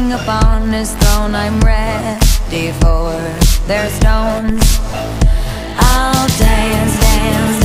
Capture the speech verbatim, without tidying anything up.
king upon his throne. I'm ready for their stones. I'll dance, dance,